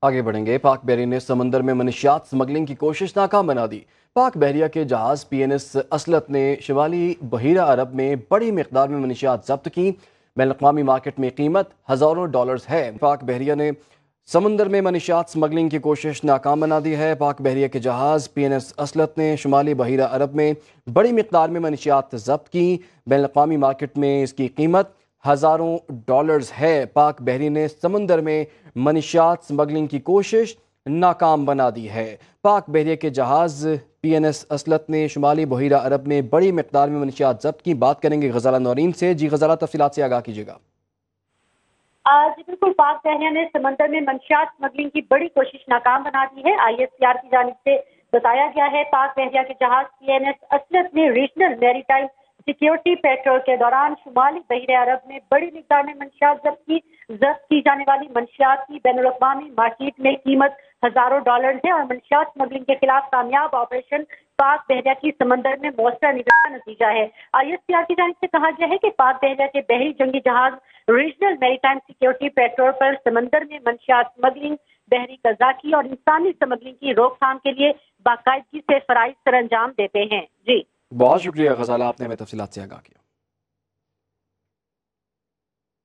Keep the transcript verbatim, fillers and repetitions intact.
آگے بڑھیں گے۔ پاک بحری نے سمندر میں منشیات سمگلنگ کی کوشش ناکام بنا دی۔ پاک بحریہ کے جہاز پی این ایس اسلط نے شمالی بحیرہ عرب میں بڑی مقدار میں منشیات ضبط کی۔ بین الاقوامی مارکیٹ میں قیمت ہزاروں ڈالرز ہے۔ پاک بحریہ نے سمندر میں منشیات سمگلنگ کی کوشش ناکام بنا دی ہے۔ پاک بحریہ کے جہاز پی این ایس اسلط نے شمالی بحیرہ عرب میں بڑی مقدار میں منشیات ضبط کی۔ بین الاقوامی مارکیٹ میں اس کی قیمت ہزاروں ڈالرز ہے۔ پاک بحری نے سمندر میں منشیات سمگلنگ کی کوشش ناکام بنا دی ہے۔ پاک بحریہ کے جہاز پی این ایس اسلط نے شمالی بحیرہ عرب میں بڑی مقدار میں منشیات ضبط کی۔ بات کریں گے غزالہ نورین سے۔ جی غزالہ، تفصیلات سے آگاہ کیجیے گا۔ آج بالکل پاک بحریہ نے سمندر میں منشیات سمگلنگ کی بڑی کوشش ناکام بنا دی ہے۔ آئی ایس پی آر کی جانب سے بتایا گیا ہے پاک بحریہ کے جہاز پی این ایس اسلط نے ریجنل میری ٹائم سیکیورٹی پیٹرول کے دوران شمالی بحیرہ عرب میں بڑی مقدار میں منشیات ضبط کی۔ ضبط کی جانے والی منشیات کی بین الاقوامی مارکیٹ میں قیمت ہزاروں ڈالر ہے اور منشیات سمگلنگ کے خلاف کامیاب آپریشن پاک بحریہ کی سمندر میں مؤثر نگرانی کا نتیجہ ہے۔ آئی ایس پی آر کی جانب سے کہا گیا ہے کہ پاک بحریہ کے بحری جنگی جہاز ریجنل میری ٹائم سیکیورٹی پیٹرول پر سمندر میں منشیات سمگلنگ، بحری قزاقی اور انسانی سمگلنگ کی روک تھام کے لیے باقاعدگی سے فرائض سر انجام دیتے ہیں۔ جی بہت شکریہ غزالہ، آپ نے ہمیں تفصیلات سے آگاہ کیا۔